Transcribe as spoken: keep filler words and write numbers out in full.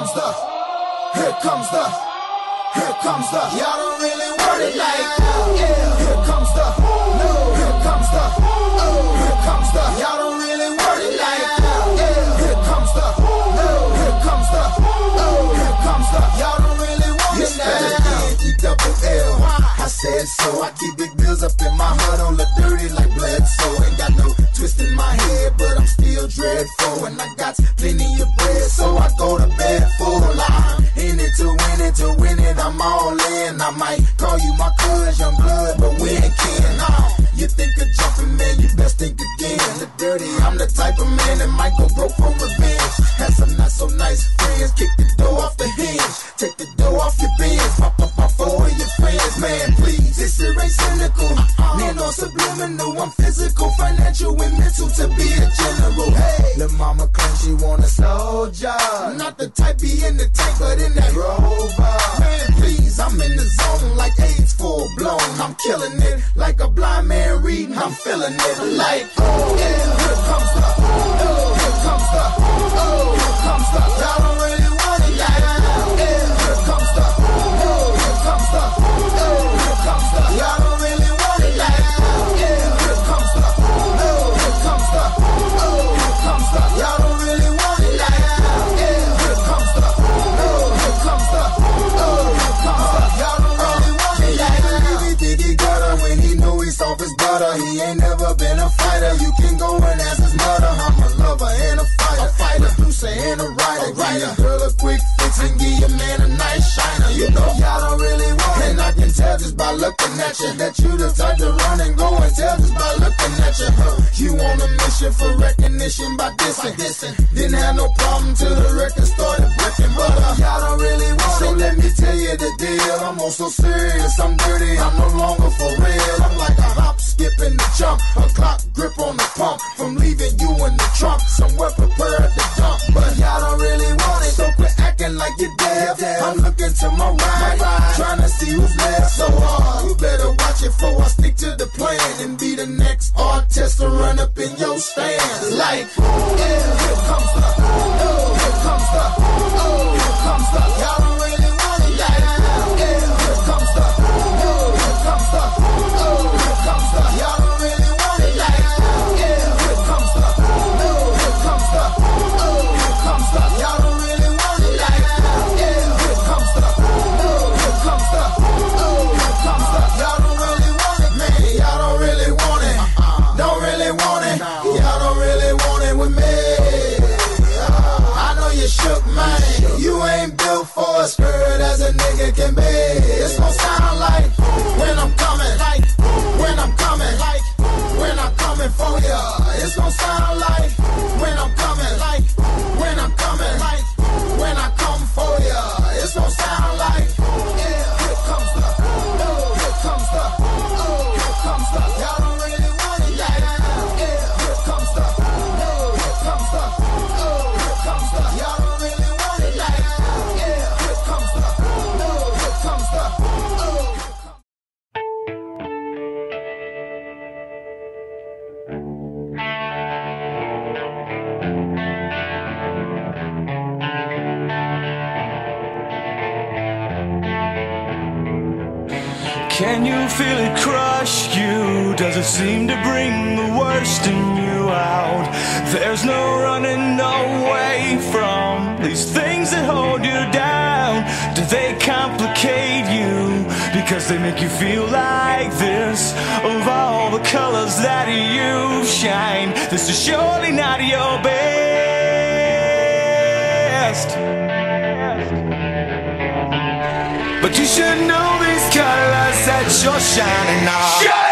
comes the, here comes the, here comes the. Y'all don't really want it like that. Yeah. Here comes the, no. Here comes the, oh. Here comes the. Y'all don't really want it like that. Yeah. Here comes the, no. Here comes the, oh. Here comes the. Y'all don't really want it like that. E double L. I said so. I keep big bills up in my heart on the dirty like Bledsoe. Ain't got no twist in my head, but I'm still dreadful. And I got plenty of bread, so I go to bed full. I'm in it to win it, to win it, I'm all in. I might call you my cuz, young blood, but we ain't kin. Nah, you think of jumping, man, you best think again. The dirty, I'm the type of man that might go broke for revenge. Had some not so nice friends, kick the door off the hinge. Take the door off your bins, pop up my four of your friends. Man, please, this shit ain't cynical. Man, no subliminal, I'm physical, financial, and mental to be a general. Hey, the mama claims she want a soldier. Not the type be in the tank, but in that rover. Man, please, I'm in the zone like AIDS full blown. I'm killing it like a blind man reading. I'm feeling it like, oh yeah, here comes the, oh, here comes the, oh, here comes the. Y'all don't really want it like that. Yeah, here comes the, oh, here comes the, oh, here comes the. Y'all don't really want it like that. Yeah, here comes the, oh, here comes the, oh, here comes the. Y'all don't really want it like that. Yeah, here comes the, oh, here comes the, oh, here comes the. Y'all don't really want it like that. He think he got her when he know he's off his butter. He ain't never been a fighter. You can go and ask his mother. I'm a lover and a fighter. A fighter, producer and a writer. Give your girl a quick fix and give your man a nice shiner. You know y'all don't really want it. And I can tell just by looking at you that you the type to run and go and tell just by looking at you. You on a mission for recognition by dissing. Didn't have no problem till the record started breaking. But uh, y'all don't really want it. So let me tell you the deal. I'm also serious. I'm dirty. I'm no longer for real. I'm like a hop, skip, and a jump. A clock grip on the pump. From leaving you in the trunk. Somewhere prepared to dump. But y'all don't really want it. So quit acting like you're deaf. I'm looking to my right. Trying to see who's left. So hard. You better watch it before I stick to the plan. And be the next artist to run up in your stand. Like, yeah, here comes the, oh, here comes the, oh, here comes the. Y'all don't really want it like that. Yeah, here comes the, oh, here comes the, oh, here comes the. Y'all don't really want it like that. Yeah, here comes the, oh, here comes the, oh, here comes the. Y'all don't really want it like that. Yeah, here comes the, oh, here comes the, oh, here comes the. Y'all don't really want it, man. Y'all don't really want it. Don't really want it. Y'all don't really want it with me. I know you shook, man. You ain't built for a skirt as a nigga can be. It's gon' sound like when I'm coming, like when I'm coming, like when I'm coming for ya. It's gon' sound like when I'm coming, like when I'm coming, like when I come for ya. It's gon' sound like, yeah, here comes the, oh, here comes the, oh, here comes the. Y'all don't really want it like that. Yeah, here comes the, oh, here comes the, oh, here comes the. Y'all don't really want it like that. Yeah, here comes the, oh, here comes the, oh, here comes the. Can you feel it crush you? Does it seem to bring the worst in you out? There's no running away from these things that hold you down. Do they complicate you because they make you feel like this? Of all the colors that you shine, this is surely not your best. But you should know these colors that you're shining on.